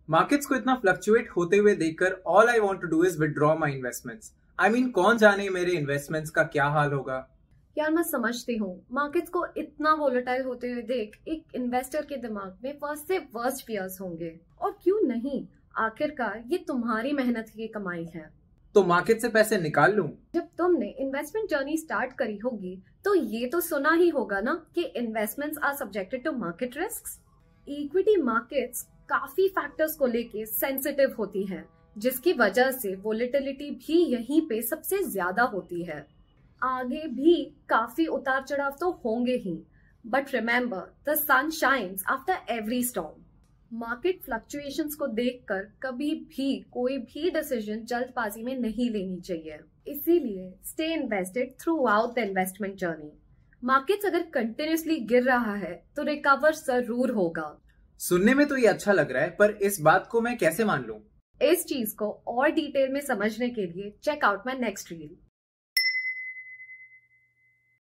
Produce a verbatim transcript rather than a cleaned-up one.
Markets को इतना fluctuate होते हुए देखकर all I want to do is withdraw my investments. I mean कौन जाने मेरे इन्वेस्टमेंट्स का क्या हाल होगा। यार मैं समझती हूँ, मार्केट्स को इतना वोलेटाइल होते हुए देख एक इन्वेस्टर के दिमाग में वर्स्ट से वर्स्ट फियर्स होंगे। और क्यों नहीं, आखिरकार ये तुम्हारी मेहनत की कमाई है। तो मार्केट से पैसे निकाल लूं? जब तुमने इन्वेस्टमेंट जर्नी स्टार्ट करी होगी तो ये तो सुना ही होगा ना कि investments are subjected to market risks. Equity markets काफी फैक्टर्स को लेके सेंसिटिव होती हैं, जिसकी वजह से वोलेटिलिटी भी यहीं पे सबसे ज्यादा होती है। आगे भी काफी उतार चढ़ाव तो होंगे ही, but remember the sun shines after every storm. Market fluctuations को देखकर कभी भी कोई भी डिसीजन जल्दबाजी में नहीं लेनी चाहिए। इसीलिए stay invested throughout the investment journey. Markets अगर कंटिन्यूसली गिर रहा है तो रिकवर जरूर होगा। सुनने में तो ये अच्छा लग रहा है, पर इस बात को मैं कैसे मान लूं? इस चीज को और डिटेल में समझने के लिए check out my next reel.